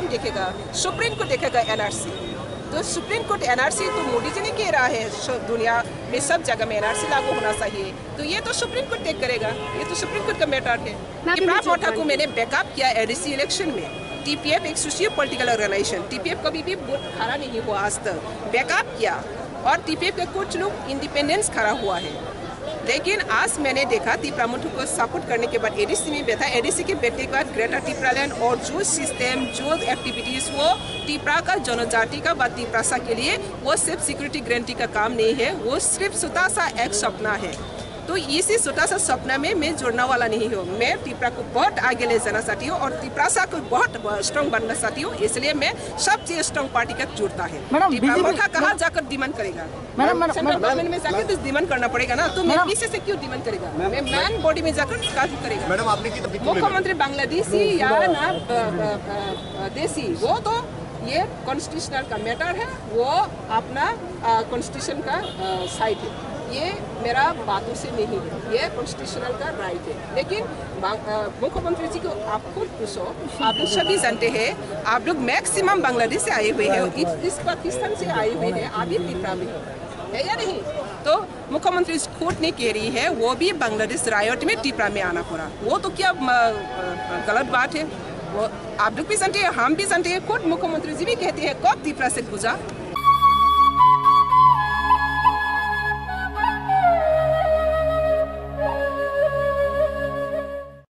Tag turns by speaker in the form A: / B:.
A: कौन देखेगा? Supreme court देखेगा एनआरसी। तो सुप्रीम कोर्ट एनआरसी तो मोदी जी ने कह रहा है दुनिया में सब जगह में एनआरसी लागू होना चाहिए, तो ये तो सुप्रीम कोर्ट टेक करेगा, ये तो सुप्रीम कोर्ट का मैटर है। टिपरा मोठा को मैंने बैकअप किया एडीसी इलेक्शन में। टीपीएफ एक सोशियो पॉलिटिकल ऑर्गेनाइजेशन, टीपीएफ कभी भी वोट खड़ा नहीं हुआ आज तक, बैकअप किया और टीपीएफ के कुछ लोग इंडिपेंडेंस खड़ा हुआ है। लेकिन आज मैंने देखा टिपरा मोठू को सपोर्ट करने के बाद एडीसी में बैठा, एडीसी के बैठने के बाद ग्रेटर टिपरालैंड और जो सिस्टम जो एक्टिविटीज वो टिपरा का जनजाति का व टिपरासा के लिए वो सिर्फ सिक्योरिटी गारंटी का काम नहीं है, वो सिर्फ छोटा सा एक सपना है। तो इसी छोटा सा सपना में मैं जुड़ने वाला नहीं हूँ। मैं टिपरा को बहुत आगे ले जाना चाहती हूँ और टिपरासा को बहुत स्ट्रॉन्ग बनना चाहती हूँ, इसलिए मैं सबसे स्ट्रॉन्ग पार्टी का जुड़ता है। टिपरा मोठा कहाँ जाकर डिमांड करेगा? गवर्नमेंट में जाकर डिमांड करना पड़ेगा ना, तो मैं पीछे से क्यों डिमांड करेगा? मैं मैन बॉडी में जाकर काज करेगा।
B: मैडम आपने
A: मुख्यमंत्री बांग्लादेशी या ना देसी, वो तो ये कॉन्स्टिट्यूशनल का मैटर है, वो अपना कॉन्स्टिट्यूशन का साइड है, ये मेरा बातों से नहीं है, ये कॉन्स्टिट्यूशनल का राइट है। लेकिन मुख्यमंत्री जी को आप खुद पूछो, आप लोग सभी जानते हैं, आप लोग मैक्सिमम बांग्लादेश से आए हुए हैं, इस पाकिस्तान से आए हुए हैं, अभी टिपरा में है या नहीं? तो मुख्यमंत्री खुद ने कह रही है वो भी बांग्लादेश रायट में टिपरा में आना पड़ा, वो तो क्या गलत बात है? वो आप लोग भी जानते हैं, हम भी जानते हैं, खुद मुख्यमंत्री जी भी कहते हैं कब टिपरा से गुजरा